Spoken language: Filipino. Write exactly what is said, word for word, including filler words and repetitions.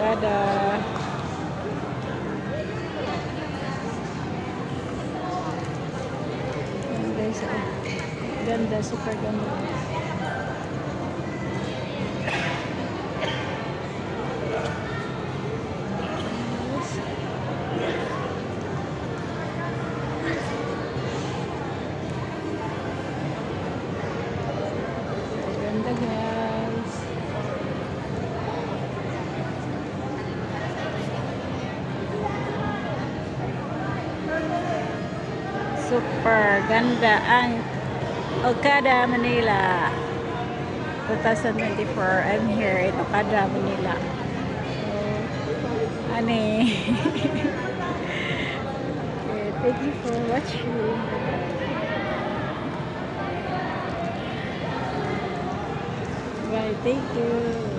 Okada. Ayan guys, oh. Ganda, super ganda. Ganda guys. Super ganda ang Okada, Manila twenty twenty-four. I'm here in Okada, Manila. So, ani. Okay, thank you for watching. Bye, thank you.